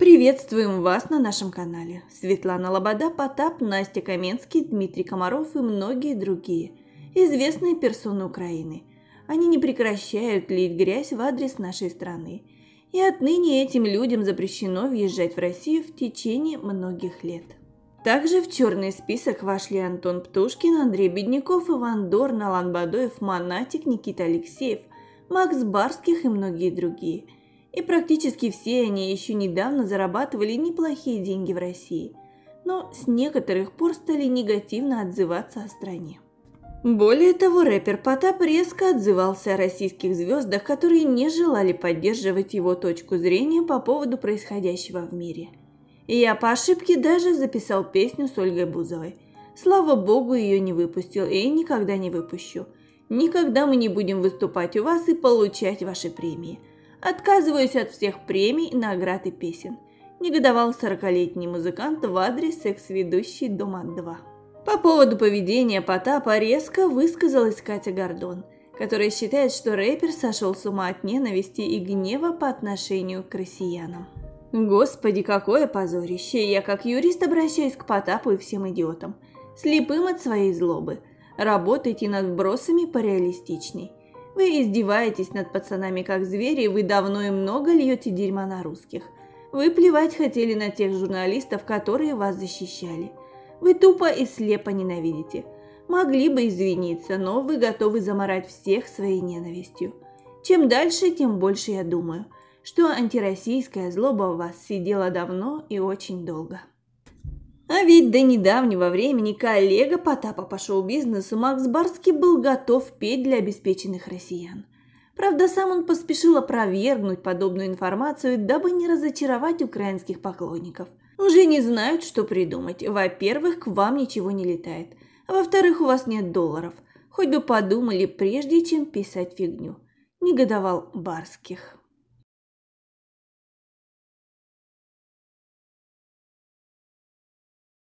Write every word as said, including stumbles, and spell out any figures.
Приветствуем вас на нашем канале. Светлана Лобода, Потап, Настя Каменский, Дмитрий Комаров и многие другие известные персоны Украины. Они не прекращают лить грязь в адрес нашей страны. И отныне этим людям запрещено въезжать в Россию в течение многих лет. Также в черный список вошли Антон Птушкин, Андрей Бедняков, Иван Дорн, Алан Бадоев, Монатик, Никита Алексеев, Макс Барских и многие другие. И практически все они еще недавно зарабатывали неплохие деньги в России, но с некоторых пор стали негативно отзываться о стране. Более того, рэпер Потап резко отзывался о российских звездах, которые не желали поддерживать его точку зрения по поводу происходящего в мире. И я по ошибке даже записал песню с Ольгой Бузовой. Слава богу, ее не выпустил и никогда не выпущу. Никогда мы не будем выступать у вас и получать ваши премии. Отказываюсь от всех премий, наград и песен. Негодовал сорокалетний музыкант в адрес секс-ведущей Дома два. По поводу поведения Потапа резко высказалась Катя Гордон, которая считает, что рэпер сошел с ума от ненависти и гнева по отношению к россиянам. Господи, какое позорище! Я как юрист обращаюсь к Потапу и всем идиотам, слепым от своей злобы. Работайте над вбросами пореалистичней. Вы издеваетесь над пацанами как звери, вы давно и много льете дерьма на русских. Вы плевать хотели на тех журналистов, которые вас защищали. Вы тупо и слепо ненавидите. Могли бы извиниться, но вы готовы заморать всех своей ненавистью. Чем дальше, тем больше я думаю, что антироссийская злоба в вас сидела давно и очень долго. А ведь до недавнего времени коллега Потапа по шоу-бизнесу Макс Барский был готов петь для обеспеченных россиян. Правда, сам он поспешил опровергнуть подобную информацию, дабы не разочаровать украинских поклонников. Уже не знают, что придумать. Во-первых, к вам ничего не летает. А во-вторых, у вас нет долларов. Хоть бы подумали, прежде чем писать фигню. Негодовал Барских.